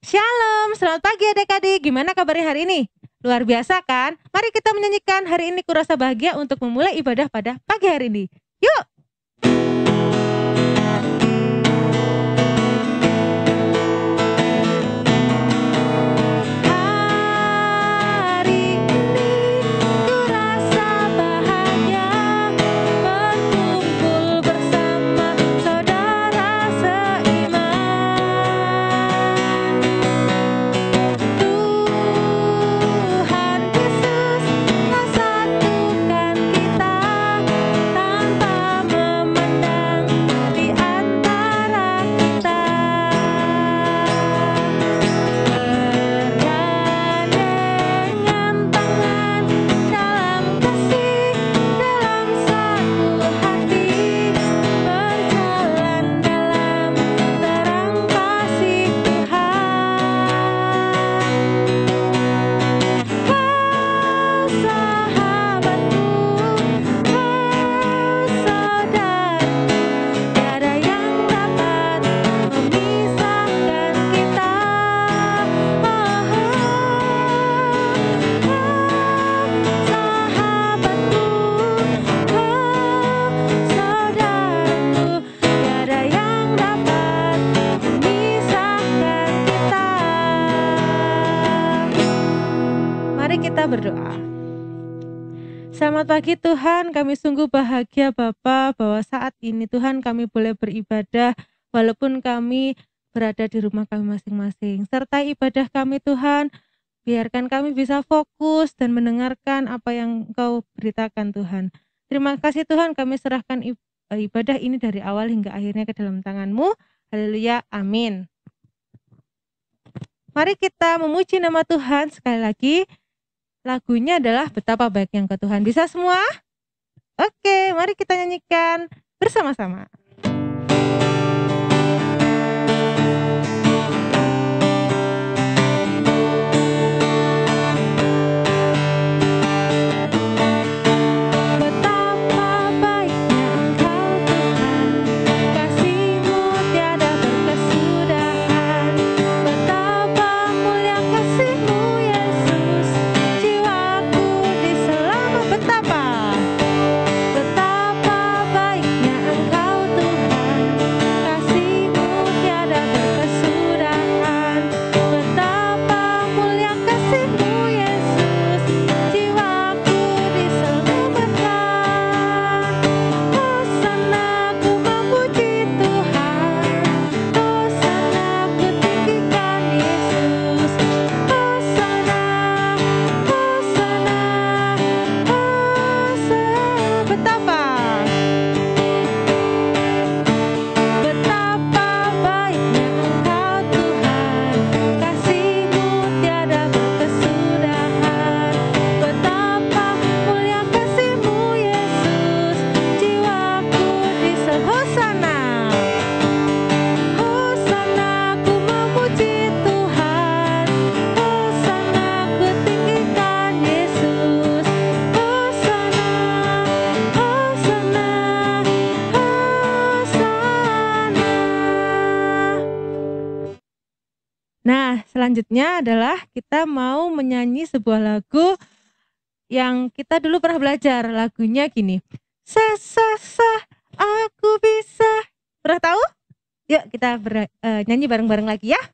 Shalom, selamat pagi adik-adik. Gimana kabarnya hari ini? Luar biasa kan? Mari kita menyanyikan Hari Ini Kurasa Bahagia untuk memulai ibadah pada pagi hari ini. Yuk! Hari ini kurasa bahagia, berkumpul bersama saudara seiman. Tuhan Yesus mempersatukan kita tanpa memandang di antara kita. Bergandengan tangan dalam kasih, dalam satu hati, berjalan dalam terang kasih Tuhan. Kau sahabatku, kau saudaraku, tiada yang dapat memisahkan kita. Kau sahabatku, kau saudaraku, tiada yang dapat memisahkan kita. Mari kita berdoa. Selamat pagi Tuhan, kami sungguh bahagia Bapa bahwa saat ini Tuhan kami boleh beribadah walaupun kami berada di rumah kami masing-masing. Sertai ibadah kami Tuhan, biarkan kami bisa fokus dan mendengarkan apa yang Engkau beritakan Tuhan. Terima kasih Tuhan, kami serahkan ibadah ini dari awal hingga akhirnya ke dalam tangan-Mu. Haleluya, amin. Mari kita memuji nama Tuhan sekali lagi. Lagunya adalah Betapa Baiknya Engkau Tuhan. Bisa semua? Oke, mari kita nyanyikan bersama-sama. Betapa baiknya Engkau Tuhan, kasih-Mu tiada berkesudahan. Betapa mulia kasih-Mu Yesus, jiwaku diselamatkan. Betapa baiknya Engkau Tuhan, kasih-Mu tiada berkesudahan. Betapa mulia kasih-Mu Yesus, jiwaku diselamatkan. Hosana ku memuji Tuhan, hosana ku tinggikan Yesus. Hosana, hosana, hosana. Betapa baiknya Engkau Tuhan, kasih-Mu tiada berkesudahan. Betapa mulia kasih-Mu Yesus, jiwaku Hosana. Hosana ku memuji Tuhan, hosana ku tinggikan Yesus. Hosana, hosana, hosana. Nah, selanjutnya adalah kita mau menyanyi sebuah lagu yang kita dulu pernah belajar. Lagunya gini. Sa sa sa, aku bisa. Pernah tahu? Yuk kita nyanyi bareng-bareng lagi ya.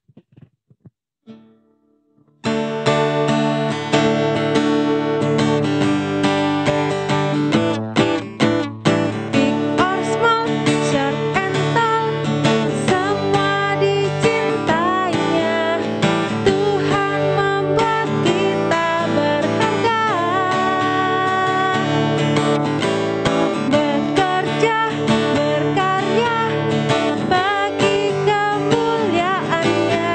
Big or small, short and tall, semua dicintainya. Tuhan membuat kita berharga. Bekerja, berkarya bagi kemuliaan-Nya.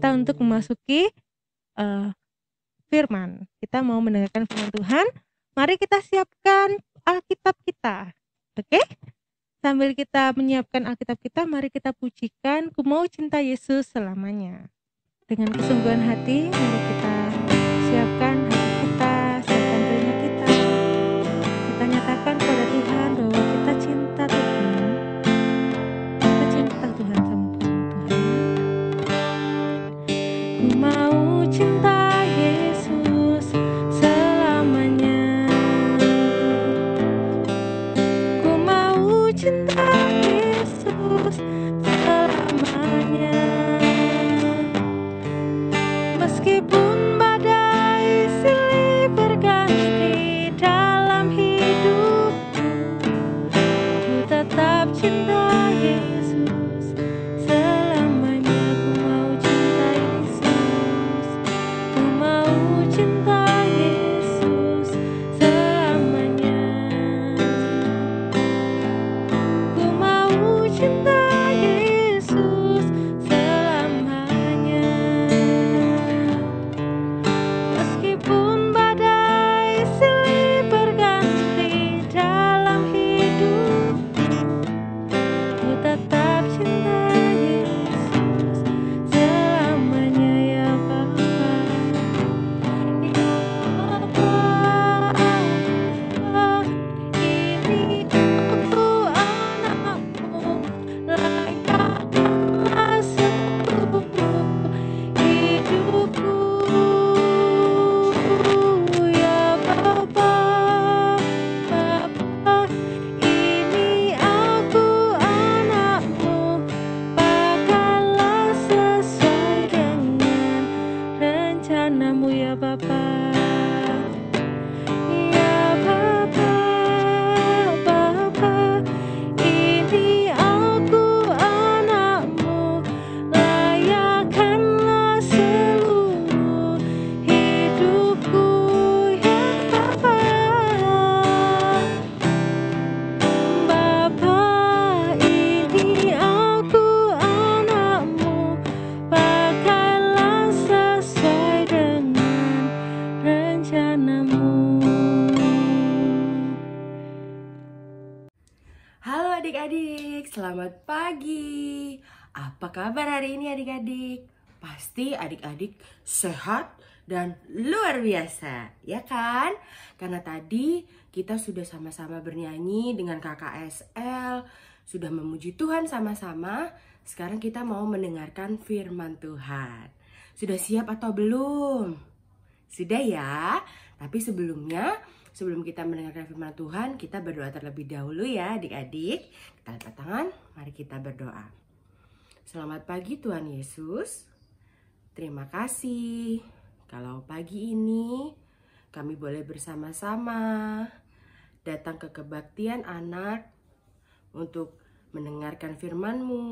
kita untuk memasuki firman. Kita mau mendengarkan firman Tuhan. Mari kita siapkan Alkitab kita. Oke? Sambil kita menyiapkan Alkitab kita, mari kita pujikan Ku Mau Cinta Yesus Selamanya. Dengan kesungguhan hati, mari kita siapkan hati kita, siapkan telinga kita. Kita nyatakan kepada Tuhan bahwa kita cinta Tuhan. Kita cinta Tuhan sama Tuhan. Ku mau cinta Yesus selamanya. Ku mau cinta Yesus selamanya. Meskipun badai silih berganti dalam hidupku, ku tetap cinta Yesus selamanya. Ku mau cinta Yesus, ku mau cinta Yesus selamanya. Ku mau cinta Yesus selamanya. Meskipun badai silih berganti dalam hidupku, ku tetap cinta Yesus selamanya. Ya Bapa, ini aku anakmu, layakkanlah seluruh hidupku. Ya Bapa, ini aku anakmu, pakailah sesuai dengan rencanamu. Ya Bapa, ya Bapa, ini aku anakmu, layakkanlah seluruh hidupku. Ya Bapa, ini aku anakmu, pakailah sesuai dengan rencanamu. Halo adik-adik, selamat pagi. Apa kabar hari ini adik-adik? Pasti adik-adik sehat dan luar biasa, ya kan? Karena tadi kita sudah sama-sama bernyanyi dengan KKSL, sudah memuji Tuhan sama-sama. Sekarang kita mau mendengarkan firman Tuhan. Sudah siap atau belum? Sudah ya? Tapi sebelum kita mendengarkan firman Tuhan, kita berdoa terlebih dahulu ya adik-adik. Kita angkat tangan, mari kita berdoa. Selamat pagi Tuhan Yesus. Terima kasih kalau pagi ini kami boleh bersama-sama datang ke kebaktian anak untuk mendengarkan firman-Mu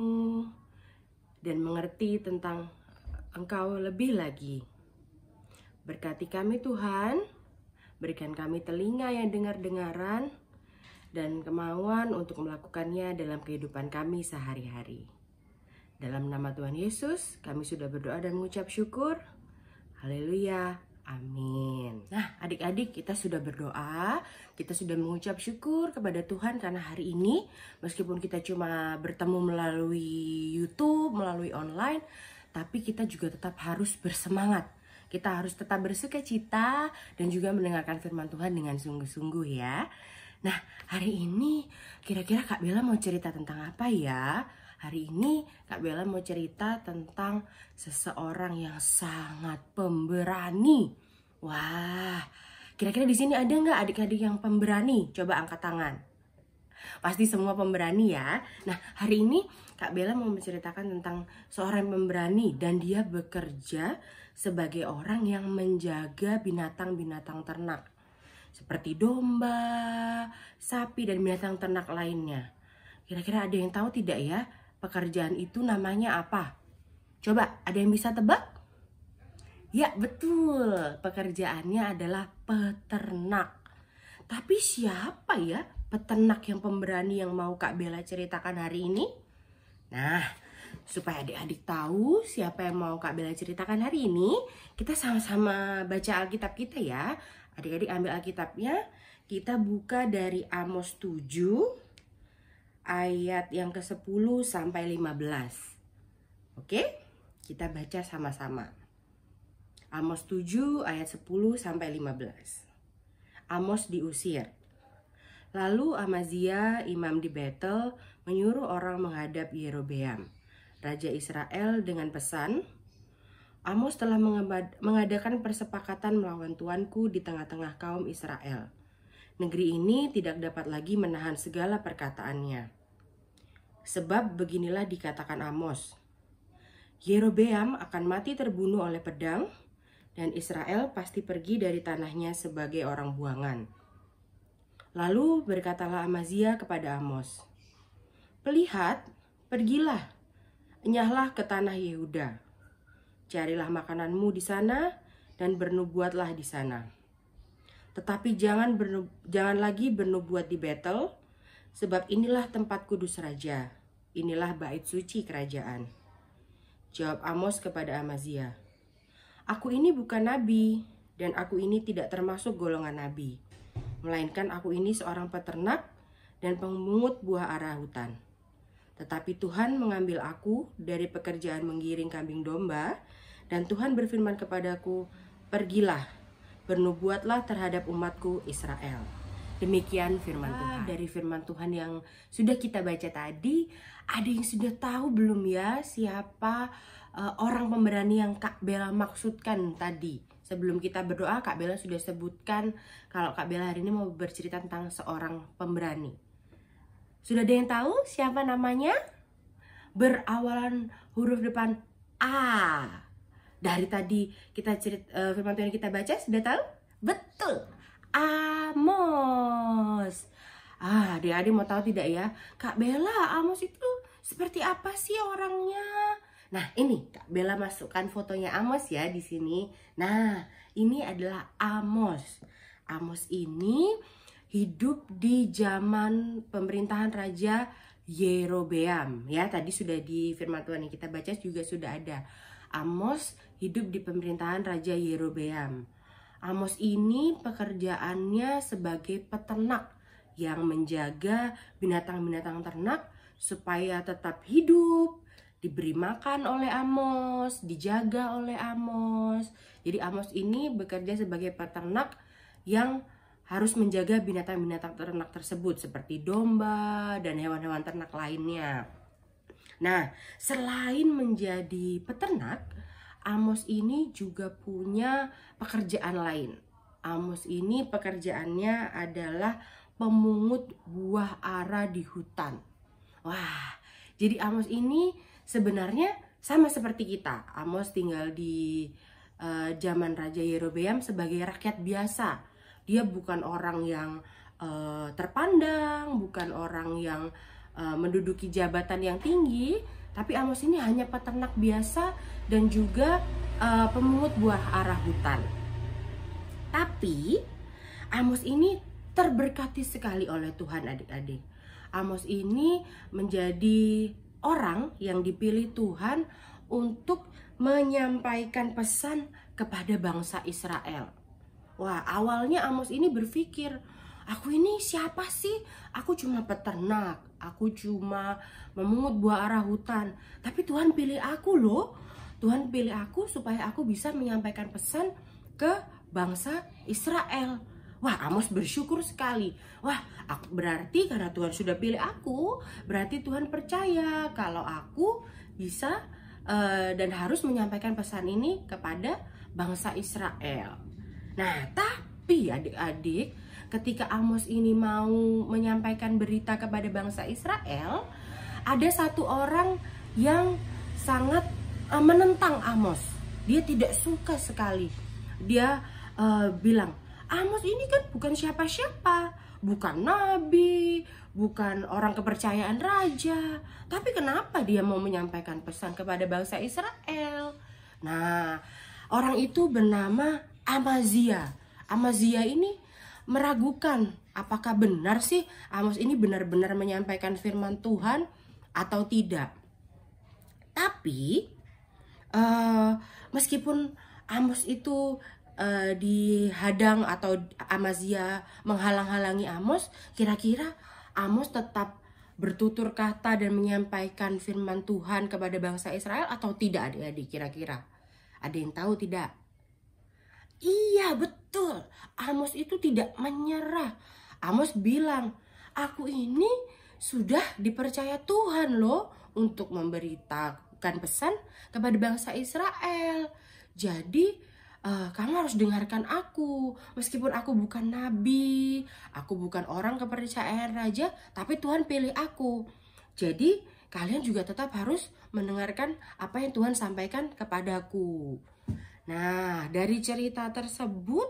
dan mengerti tentang Engkau lebih lagi. Berkati kami Tuhan, berikan kami telinga yang dengar-dengaran dan kemauan untuk melakukannya dalam kehidupan kami sehari-hari. Dalam nama Tuhan Yesus, kami sudah berdoa dan mengucap syukur. Haleluya, amin. Nah adik-adik, kita sudah berdoa, kita sudah mengucap syukur kepada Tuhan karena hari ini, meskipun kita cuma bertemu melalui YouTube, melalui online, tapi kita juga tetap harus bersemangat. Kita harus tetap bersukacita dan juga mendengarkan firman Tuhan dengan sungguh-sungguh ya. Nah, hari ini kira-kira Kak Bella mau cerita tentang apa ya? Hari ini Kak Bella mau cerita tentang seseorang yang sangat pemberani. Wah, kira-kira di sini ada nggak adik-adik yang pemberani? Coba angkat tangan. Pasti semua pemberani ya. Nah, hari ini Kak Bella mau menceritakan tentang seorang yang pemberani dan dia bekerja sebagai orang yang menjaga binatang-binatang ternak seperti domba, sapi, dan binatang ternak lainnya. Kira-kira ada yang tahu tidak ya pekerjaan itu namanya apa? Coba ada yang bisa tebak? Ya betul, pekerjaannya adalah peternak. Tapi siapa ya peternak yang pemberani yang mau Kak Bella ceritakan hari ini? Nah, Supaya adik-adik tahu siapa yang mau Kak Bella ceritakan hari ini, kita sama-sama baca Alkitab kita ya. Adik-adik ambil Alkitabnya, kita buka dari Amos 7 ayat yang ke-10 sampai 15. Oke? Kita baca sama-sama. Amos 7 ayat 10 sampai 15. Amos diusir. Lalu Amazia, imam di Betel, menyuruh orang menghadap Yerobeam, raja Israel, dengan pesan, Amos telah mengadakan persepakatan melawan tuanku di tengah-tengah kaum Israel. Negeri ini tidak dapat lagi menahan segala perkataannya. Sebab beginilah dikatakan Amos, Yerobeam akan mati terbunuh oleh pedang, dan Israel pasti pergi dari tanahnya sebagai orang buangan. Lalu berkatalah Amazia kepada Amos, "Pelihat, pergilah, enyahlah ke tanah Yehuda. Carilah makananmu di sana dan bernubuatlah di sana. Tetapi jangan lagi bernubuat di Betel, sebab inilah tempat kudus raja, inilah bait suci kerajaan." Jawab Amos kepada Amazia, "Aku ini bukan nabi, dan aku ini tidak termasuk golongan nabi. Melainkan aku ini seorang peternak dan pemungut buah ara hutan. Tetapi Tuhan mengambil aku dari pekerjaan menggiring kambing domba, dan Tuhan berfirman kepadaku, pergilah, bernubuatlah terhadap umatku Israel." Demikian firman Tuhan. Dari firman Tuhan yang sudah kita baca tadi, ada yang sudah tahu belum ya siapa orang pemberani yang Kak Bella maksudkan tadi? Sebelum kita berdoa, Kak Bella sudah sebutkan kalau Kak Bella hari ini mau bercerita tentang seorang pemberani. Sudah ada yang tahu siapa namanya? Berawalan huruf depan A. Dari tadi kita firman Tuhan yang kita baca, sudah tahu? Betul, Amos. Adik-adik mau tahu tidak ya, Kak Bella, Amos itu seperti apa sih orangnya? Nah, ini Kak Bella masukkan fotonya Amos ya di sini. Nah, ini adalah Amos. Amos ini hidup di zaman pemerintahan Raja Yerobeam. Ya, tadi sudah di firman Tuhan yang kita baca juga sudah ada. Amos hidup di pemerintahan Raja Yerobeam. Amos ini pekerjaannya sebagai peternak yang menjaga binatang-binatang ternak supaya tetap hidup, diberi makan oleh Amos, dijaga oleh Amos. Jadi Amos ini bekerja sebagai peternak yang harus menjaga binatang-binatang ternak tersebut seperti domba dan hewan-hewan ternak lainnya. Nah, selain menjadi peternak, Amos ini juga punya pekerjaan lain. Amos ini pekerjaannya adalah pemungut buah ara di hutan. Wah, jadi Amos ini sebenarnya sama seperti kita. Amos tinggal di zaman Raja Yerobeam sebagai rakyat biasa. Dia bukan orang yang terpandang, bukan orang yang menduduki jabatan yang tinggi, tapi Amos ini hanya peternak biasa dan juga pemungut buah ara hutan. Tapi Amos ini terberkati sekali oleh Tuhan, adik-adik. Amos ini menjadi orang yang dipilih Tuhan untuk menyampaikan pesan kepada bangsa Israel. Wah, awalnya Amos ini berpikir, aku ini siapa sih? Aku cuma peternak, aku cuma memungut buah ara hutan. Tapi Tuhan pilih aku loh. Tuhan pilih aku supaya aku bisa menyampaikan pesan ke bangsa Israel. Wah, Amos bersyukur sekali. Wah, berarti karena Tuhan sudah pilih aku, berarti Tuhan percaya kalau aku bisa dan harus menyampaikan pesan ini kepada bangsa Israel. Nah, tapi adik-adik, ketika Amos ini mau menyampaikan berita kepada bangsa Israel, ada satu orang yang sangat menentang Amos. Dia tidak suka sekali. Dia bilang, Amos ini kan bukan siapa-siapa, bukan nabi, bukan orang kepercayaan raja. Tapi kenapa dia mau menyampaikan pesan kepada bangsa Israel? Nah, orang itu bernama Amazia. Amazia ini meragukan apakah benar sih Amos ini benar-benar menyampaikan firman Tuhan atau tidak. Tapi meskipun Amos itu dihadang atau Amazia menghalang-halangi Amos, kira-kira Amos tetap bertutur kata dan menyampaikan firman Tuhan kepada bangsa Israel atau tidak adik-adik kira-kira? Ada yang tahu tidak? Iya betul, Amos itu tidak menyerah. Amos bilang, aku ini sudah dipercaya Tuhan loh untuk memberitakan pesan kepada bangsa Israel. Jadi kamu harus dengarkan aku. Meskipun aku bukan nabi, aku bukan orang kepercayaan raja, tapi Tuhan pilih aku. Jadi kalian juga tetap harus mendengarkan apa yang Tuhan sampaikan kepadaku. Nah, dari cerita tersebut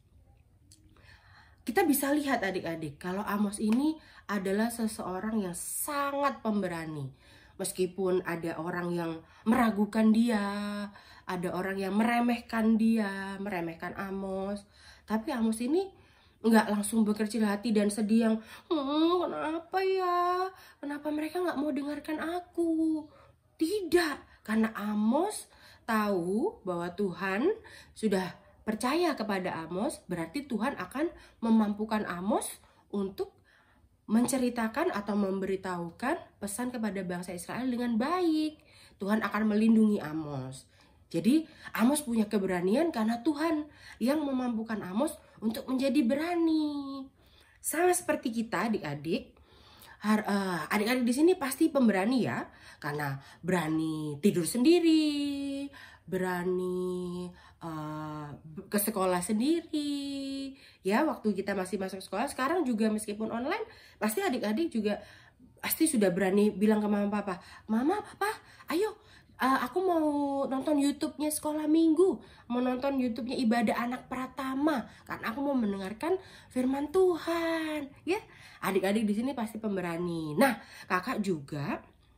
kita bisa lihat adik-adik kalau Amos ini adalah seseorang yang sangat pemberani. Meskipun ada orang yang meragukan dia, ada orang yang meremehkan dia, meremehkan Amos, tapi Amos ini nggak langsung berkecil hati dan sedih yang kenapa ya, kenapa mereka nggak mau dengarkan aku. Tidak, karena Amos tahu bahwa Tuhan sudah percaya kepada Amos, berarti Tuhan akan memampukan Amos untuk menceritakan atau memberitahukan pesan kepada bangsa Israel dengan baik. Tuhan akan melindungi Amos. Jadi Amos punya keberanian karena Tuhan yang memampukan Amos untuk menjadi berani. Sama seperti kita adik-adik. Adik-adik di sini pasti pemberani ya, karena berani tidur sendiri, berani ke sekolah sendiri. Ya, waktu kita masih masuk sekolah, sekarang juga meskipun online, pasti adik-adik juga pasti sudah berani bilang ke mama papa, "Mama, papa, ayo aku mau nonton YouTube-nya sekolah minggu, mau nonton YouTube-nya ibadah anak Pratama, karena aku mau mendengarkan firman Tuhan." Ya, adik-adik di sini pasti pemberani. Nah, kakak juga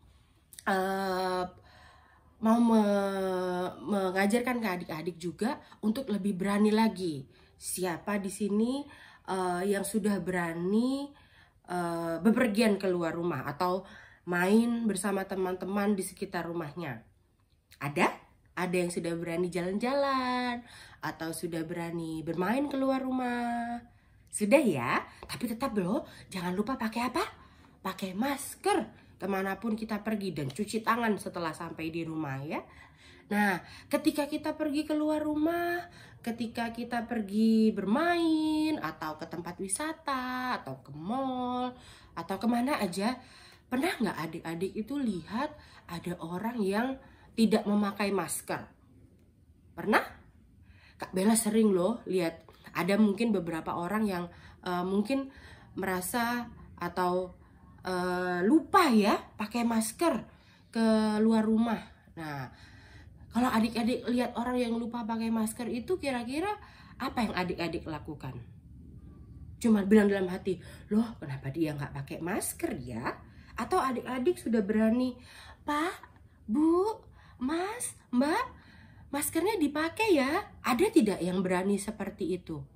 mau mengajarkan ke adik-adik juga untuk lebih berani lagi. Siapa di sini yang sudah berani bepergian keluar rumah atau main bersama teman-teman di sekitar rumahnya? Ada? Ada yang sudah berani jalan-jalan atau sudah berani bermain keluar rumah? Sudah ya? Tapi tetap loh, jangan lupa pakai apa? Pakai masker kemanapun kita pergi dan cuci tangan setelah sampai di rumah ya. Nah, ketika kita pergi keluar rumah, ketika kita pergi bermain atau ke tempat wisata atau ke mall atau kemana aja, pernah nggak adik-adik itu lihat ada orang yang tidak memakai masker? Pernah? Kak Bella sering loh lihat ada mungkin beberapa orang yang mungkin merasa atau lupa ya pakai masker ke luar rumah. Nah, kalau adik-adik lihat orang yang lupa pakai masker itu kira-kira apa yang adik-adik lakukan? Cuma bilang dalam hati, loh kenapa dia nggak pakai masker ya? Atau adik-adik sudah berani, Pak, Bu, Mas, Mbak, maskernya dipakai ya? Ada tidak yang berani seperti itu?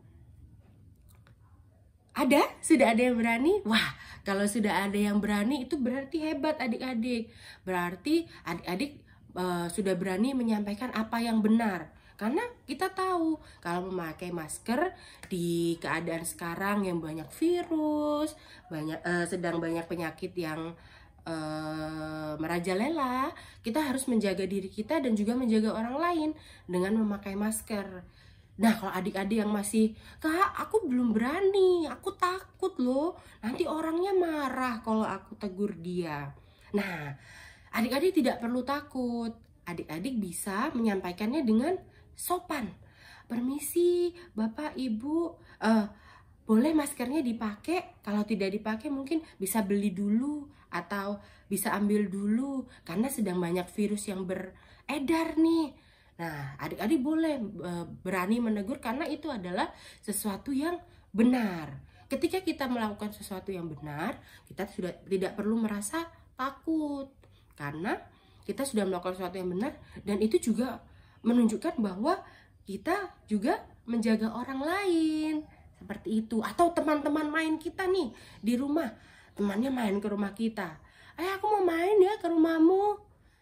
Ada? Sudah ada yang berani? Wah, kalau sudah ada yang berani itu berarti hebat adik-adik. Berarti adik-adik sudah berani menyampaikan apa yang benar. Karena kita tahu kalau memakai masker di keadaan sekarang yang banyak virus, sedang banyak penyakit yang merajalela, kita harus menjaga diri kita dan juga menjaga orang lain dengan memakai masker. Nah, kalau adik-adik yang masih, Kak, aku belum berani, aku takut loh, nanti orangnya marah kalau aku tegur dia. Nah, adik-adik tidak perlu takut. Adik-adik bisa menyampaikannya dengan sopan. Permisi, Bapak, Ibu, boleh maskernya dipakai? Kalau tidak dipakai mungkin bisa beli dulu atau bisa ambil dulu karena sedang banyak virus yang beredar nih. Nah, adik-adik boleh berani menegur karena itu adalah sesuatu yang benar. Ketika kita melakukan sesuatu yang benar, kita sudah tidak perlu merasa takut karena kita sudah melakukan sesuatu yang benar dan itu juga menunjukkan bahwa kita juga menjaga orang lain. Seperti itu. Atau teman-teman main kita nih di rumah, temannya main ke rumah kita. Aku mau main ya ke rumahmu.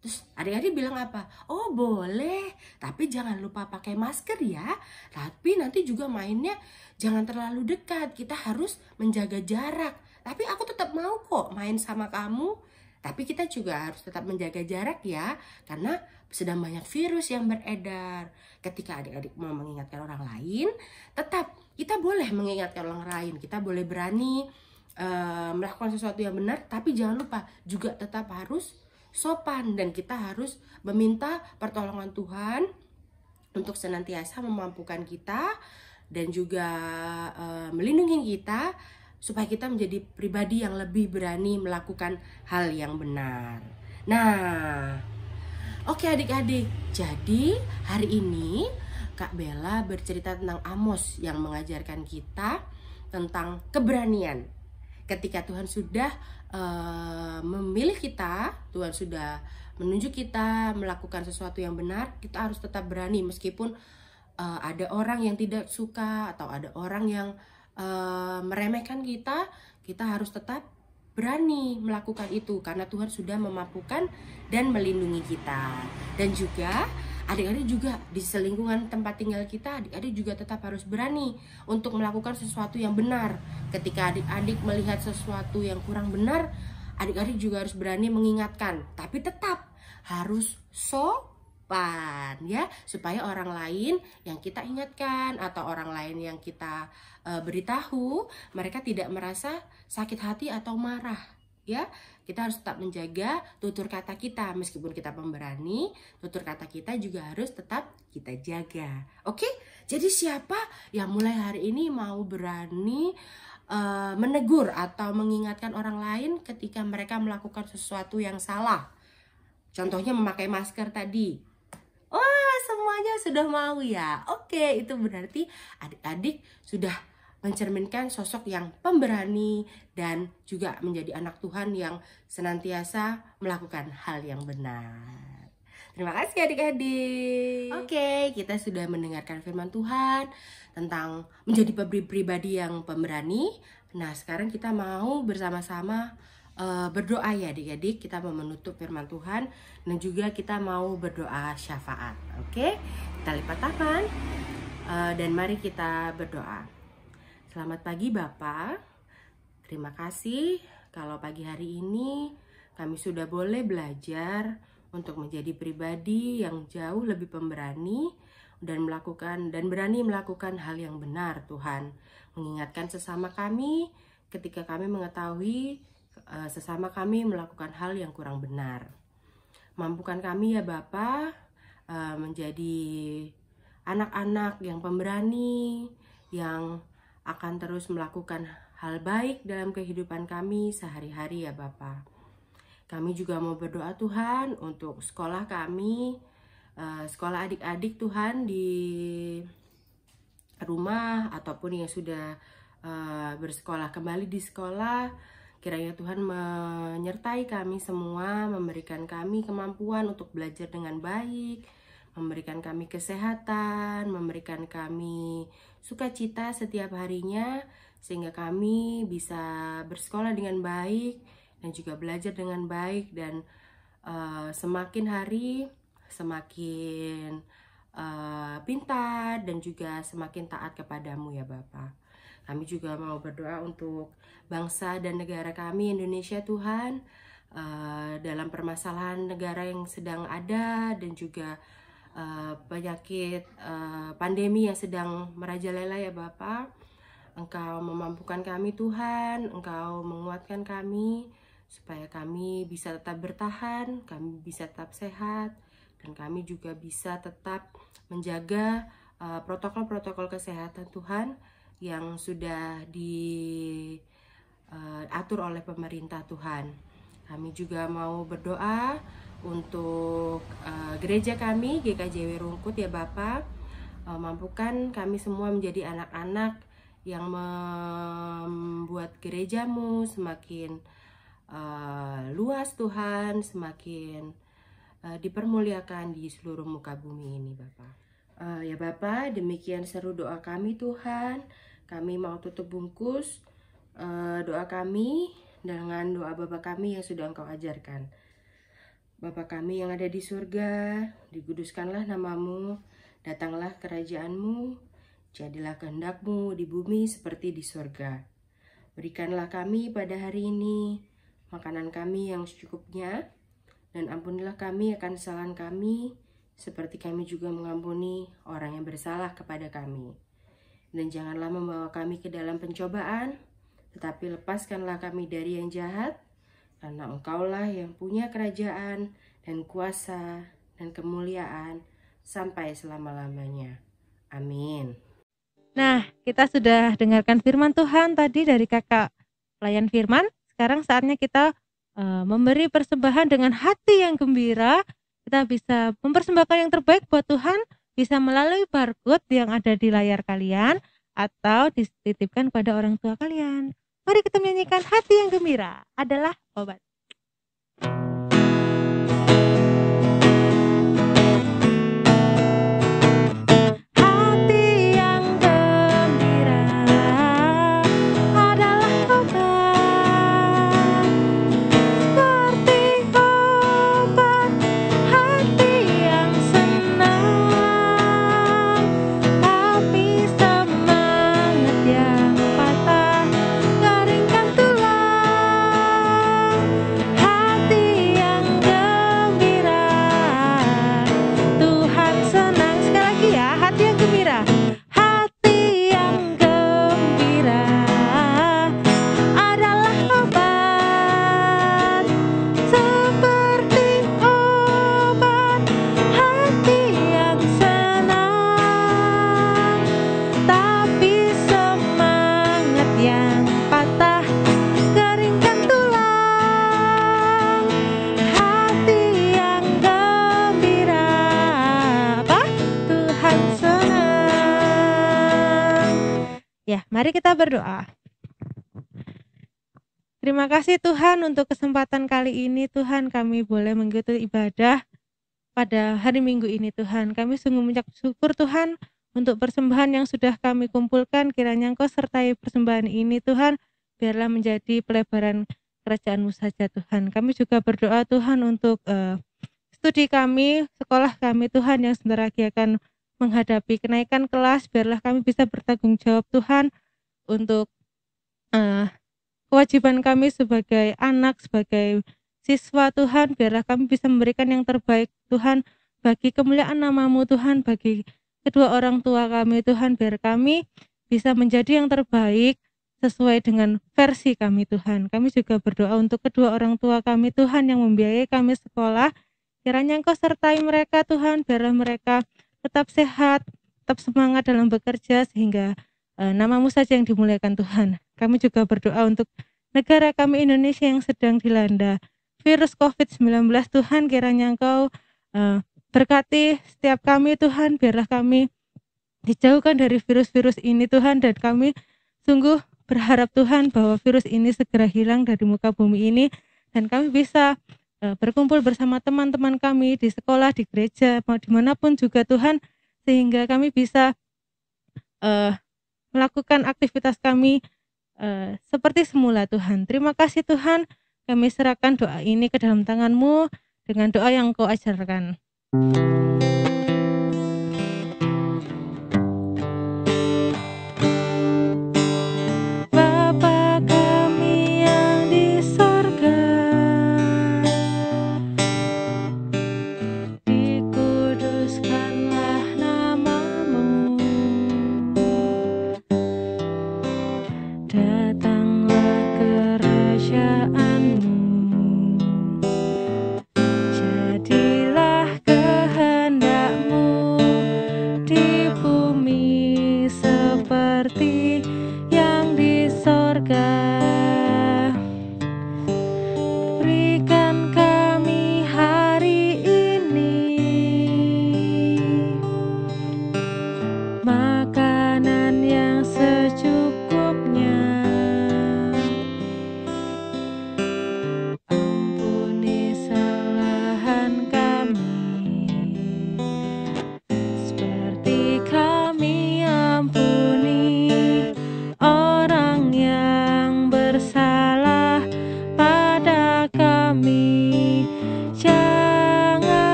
Terus adik-adik bilang apa? Oh boleh, tapi jangan lupa pakai masker ya. Tapi nanti juga mainnya jangan terlalu dekat, kita harus menjaga jarak. Tapi aku tetap mau kok main sama kamu. Tapi kita juga harus tetap menjaga jarak ya, karena sedang banyak virus yang beredar. Ketika adik-adik mau mengingatkan orang lain, tetap kita boleh mengingatkan orang lain. Kita boleh berani melakukan sesuatu yang benar, tapi jangan lupa juga tetap harus sopan, dan kita harus meminta pertolongan Tuhan untuk senantiasa memampukan kita dan juga melindungi kita supaya kita menjadi pribadi yang lebih berani melakukan hal yang benar. Nah, oke adik-adik, jadi hari ini Kak Bella bercerita tentang Amos yang mengajarkan kita tentang keberanian. Ketika Tuhan sudah memilih kita, Tuhan sudah menunjuk kita melakukan sesuatu yang benar, kita harus tetap berani meskipun ada orang yang tidak suka atau ada orang yang meremehkan kita, kita harus tetap berani melakukan itu karena Tuhan sudah memampukan dan melindungi kita. Dan juga adik-adik juga di selingkungan tempat tinggal kita, adik-adik juga tetap harus berani untuk melakukan sesuatu yang benar. Ketika adik-adik melihat sesuatu yang kurang benar, adik-adik juga harus berani mengingatkan, tapi tetap harus sopan ya, supaya orang lain yang kita ingatkan atau orang lain yang kita beritahu, mereka tidak merasa sakit hati atau marah ya. Kita harus tetap menjaga tutur kata kita, meskipun kita pemberani, tutur kata kita juga harus tetap kita jaga. Oke? Jadi siapa yang mulai hari ini mau berani menegur atau mengingatkan orang lain ketika mereka melakukan sesuatu yang salah? Contohnya memakai masker tadi. Wah, semuanya sudah mau ya. Oke, itu berarti adik-adik sudah mencerminkan sosok yang pemberani dan juga menjadi anak Tuhan yang senantiasa melakukan hal yang benar. Terima kasih adik-adik. Oke, kita sudah mendengarkan firman Tuhan tentang menjadi pribadi yang pemberani. Nah, sekarang kita mau bersama-sama berdoa ya adik-adik. Kita mau menutup firman Tuhan dan juga kita mau berdoa syafaat. Oke, kita lipat tangan dan mari kita berdoa. Selamat pagi Bapak, terima kasih kalau pagi hari ini kami sudah boleh belajar untuk menjadi pribadi yang jauh lebih pemberani dan berani melakukan hal yang benar Tuhan. Mengingatkan sesama kami ketika kami mengetahui sesama kami melakukan hal yang kurang benar. Mampukan kami ya Bapak menjadi anak-anak yang pemberani, yang akan terus melakukan hal baik dalam kehidupan kami sehari-hari ya Bapak. Kami juga mau berdoa Tuhan untuk sekolah kami, sekolah adik-adik Tuhan di rumah ataupun yang sudah bersekolah kembali di sekolah. Kiranya Tuhan menyertai kami semua, memberikan kami kemampuan untuk belajar dengan baik, memberikan kami kesehatan, memberikan kami sukacita setiap harinya, sehingga kami bisa bersekolah dengan baik dan juga belajar dengan baik, dan semakin hari semakin pintar dan juga semakin taat kepadamu ya Bapa. Kami juga mau berdoa untuk bangsa dan negara kami Indonesia Tuhan, dalam permasalahan negara yang sedang ada dan juga penyakit pandemi yang sedang merajalela ya Bapa. Engkau memampukan kami Tuhan, Engkau menguatkan kami supaya kami bisa tetap bertahan, kami bisa tetap sehat, dan kami juga bisa tetap menjaga protokol-protokol kesehatan Tuhan yang sudah diatur oleh pemerintah Tuhan. Kami juga mau berdoa untuk gereja kami GKJW Rungkut ya Bapak. Mampukan kami semua menjadi anak-anak yang membuat gerejamu semakin luas Tuhan, semakin dipermuliakan di seluruh muka bumi ini Bapak. Ya Bapak, demikian seru doa kami Tuhan. Kami mau tutup bungkus doa kami dengan doa Bapa kami yang sudah Engkau ajarkan. Bapa kami yang ada di surga, dikuduskanlah namamu, datanglah kerajaanmu, jadilah kehendak-Mu di bumi seperti di surga. Berikanlah kami pada hari ini makanan kami yang secukupnya, dan ampunilah kami akan kesalahan kami, seperti kami juga mengampuni orang yang bersalah kepada kami. Dan janganlah membawa kami ke dalam pencobaan, tetapi lepaskanlah kami dari yang jahat, karena Engkaulah yang punya kerajaan dan kuasa dan kemuliaan sampai selama-lamanya. Amin. Nah, kita sudah dengarkan firman Tuhan tadi dari kakak pelayan firman. Sekarang saatnya kita memberi persembahan dengan hati yang gembira. Kita bisa mempersembahkan yang terbaik buat Tuhan, bisa melalui barcode yang ada di layar kalian, atau dititipkan pada orang tua kalian. Mari kita menyanyikan hati yang gembira adalah obat. Hati yang gembira adalah obat, seperti obat hati yang senang, tapi semangat yang patah keringkan tulang. Hati yang gembira, Tuhan senang. Sekali lagi ya, hati yang gembira. Hati yang gembira adalah obat, seperti obat hati yang senang, tapi semangat yang patah keringkan tulang. Hati yang gembira, apa? Tuhan senang. Ya, mari kita berdoa. Terima kasih Tuhan untuk kesempatan kali ini. Tuhan, kami boleh mengikuti ibadah pada hari Minggu ini Tuhan. Kami sungguh mengucap syukur Tuhan untuk persembahan yang sudah kami kumpulkan. Kiranya Engkau sertai persembahan ini Tuhan, biarlah menjadi pelebaran kerajaan-Mu saja Tuhan. Kami juga berdoa Tuhan untuk studi kami, sekolah kami Tuhan yang sebentar lagi akan menghadapi kenaikan kelas. Biarlah kami bisa bertanggung jawab Tuhan untuk kewajiban kami sebagai anak, sebagai siswa Tuhan. Biarlah kami bisa memberikan yang terbaik Tuhan, bagi kemuliaan nama-Mu Tuhan, bagi kedua orang tua kami Tuhan. Biar kami bisa menjadi yang terbaik sesuai dengan versi kami Tuhan. Kami juga berdoa untuk kedua orang tua kami Tuhan yang membiayai kami sekolah. Kiranya Engkau sertai mereka Tuhan, biarlah mereka tetap sehat, tetap semangat dalam bekerja, sehingga nama-Mu saja yang dimuliakan Tuhan. Kami juga berdoa untuk negara kami Indonesia yang sedang dilanda virus COVID-19 Tuhan. Kiranya Engkau berkati setiap kami Tuhan, biarlah kami dijauhkan dari virus-virus ini Tuhan, dan kami sungguh berharap Tuhan bahwa virus ini segera hilang dari muka bumi ini, dan kami bisa berkumpul bersama teman-teman kami di sekolah, di gereja, dimanapun juga Tuhan, sehingga kami bisa melakukan aktivitas kami seperti semula Tuhan. Terima kasih Tuhan, kami serahkan doa ini ke dalam tangan-Mu dengan doa yang Engkau ajarkan. Bapa kami yang di sorga, dikuduskanlah nama-Mu, datanglah kerajaan-Mu, jadilah kehendak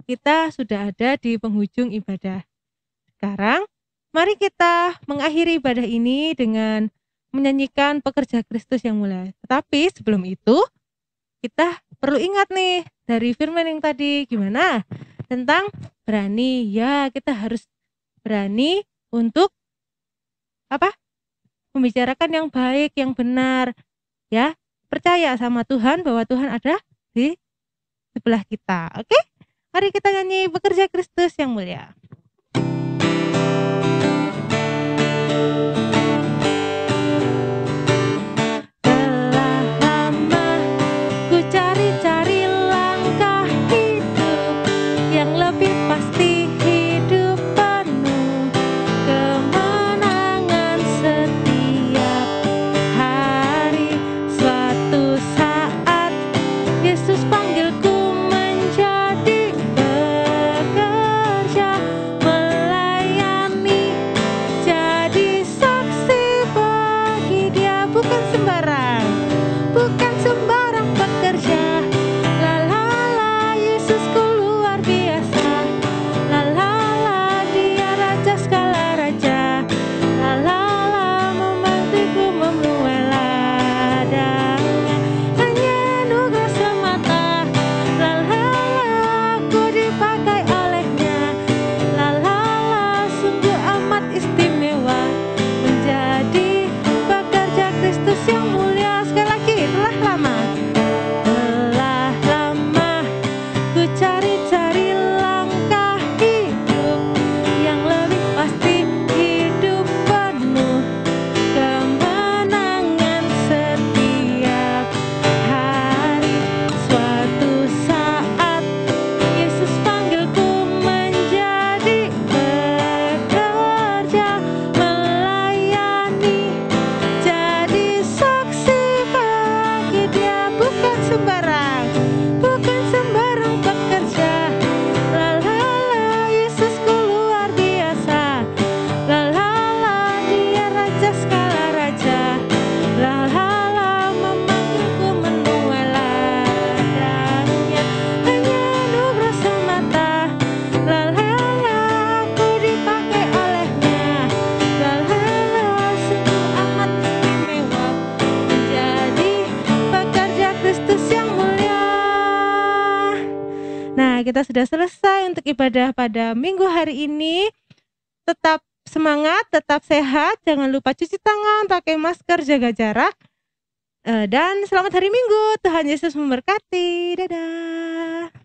kita sudah ada di penghujung ibadah. Sekarang, mari kita mengakhiri ibadah ini dengan menyanyikan Pekerja Kristus yang mulia. Tetapi sebelum itu, kita perlu ingat nih dari firman yang tadi, gimana? Tentang berani. Ya, kita harus berani untuk membicarakan yang baik, yang benar. Ya, percaya sama Tuhan bahwa Tuhan ada di sebelah kita. Oke? Mari kita nyanyi Pekerja Kristus yang mulia. Telah lama ku cari-cari langkah hidup yang lebih pasti, hidup penuh kemenangan setiap hari. Suatu saat Yesus panggilku menjadi pekerja, melayani, jadi saksi bagi Dia. Bukan sembarang pekerja. La la la, Yesusku luar biasa. La la la, Dia raja segala raja. La la la, membantuku memenuhi ladangnya. Hanya anugerah semata. La la la, aku dipakai olehnya. La la la, sungguh amat istimewa menjadi pekerja Kristus yang mulia. Sekali lagi, telah lama ku cari-cari langkah hidup yang lebih pasti, hidup penuh kemenangan setiap hari. Suatu saat Yesus panggilku menjadi pekerja, melayani, jadi saksi bagi Dia. Bukan sembarang pekerja. La la la, Yesusku luar biasa. La la la, Dia raja segala raja. La la la, membantuku menuai ladangnya. Hanya anugerah semata. La la la, aku dipakai olehnya. La la la, sungguh amat istimewa menjadi pekerja Kristus yang mulia. Nah, kita sudah selesai untuk ibadah pada minggu hari ini. Tetap semangat, tetap sehat, jangan lupa cuci tangan, pakai masker, jaga jarak. Dan selamat hari Minggu. Tuhan Yesus memberkati. Dadah.